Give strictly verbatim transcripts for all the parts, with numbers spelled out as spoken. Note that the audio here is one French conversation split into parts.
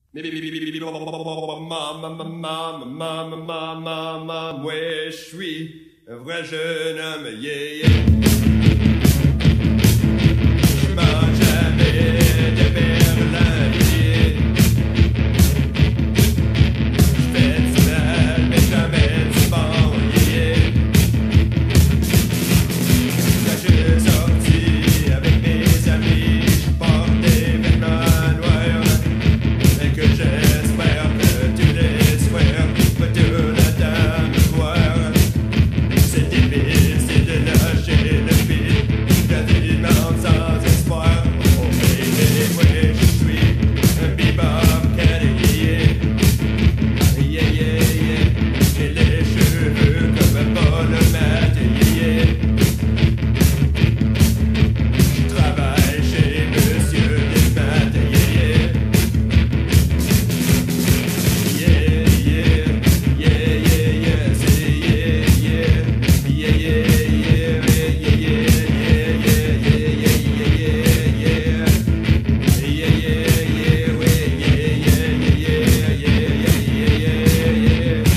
Moi, je suis un vrai jeune homme, yeah, yeah. Je mange jamais de berlin, yeah. Je fais du mal, mais jamais du bon, yeah. Quand je suis sorti avec mes amis, je porte des vêtements noirs, et que j'espère que tous les soirs, pas tout le temps me voir. C'est difficile de lâcher le fil d'un dimanche sans espoir. Oh baby, moi je suis un bebop cavalier. Yeah, yeah, yeah. J'ai les cheveux comme un Paul Mat, yeah. Je travaille chez Monsieur Desmat, yeah, yeah. Yeah, yeah, yeah, yeah, yeah, c'est yeah, yeah. Yeah, yeah, yeah, yeah, yeah, yeah, yeah, yeah, yeah, yeah, yeah. Yeah, yeah, yeah, ouais, yeah, yeah, yeah, yeah, yeah, yeah, yeah, yeah.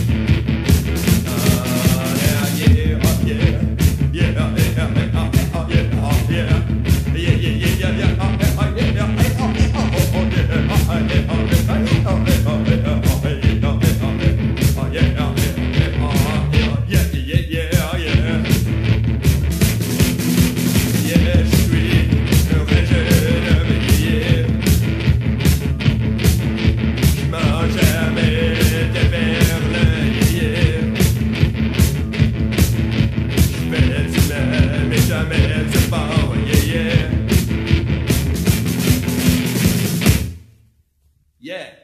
Ah, yeah, yeah, oh, yeah. Yeah, yeah, yeah, oh, yeah, oh, yeah. Yeah, yeah, yeah, yeah, yeah, oh, yeah, oh, yeah, yeah, oh, oh, oh, oh, yeah, oh, yeah, oh, yeah, oh, yeah, oh, yeah, oh, yeah, oh, yeah, oh, yeah, oh, yeah, oh, yeah, yeah, yeah, yeah. Yeah, je suis un vrai jeune homme, yeah. Je mange jamais de berlin, yeah. Je fais du mal, mais jamais du bon, yeah, yeah. Yeah.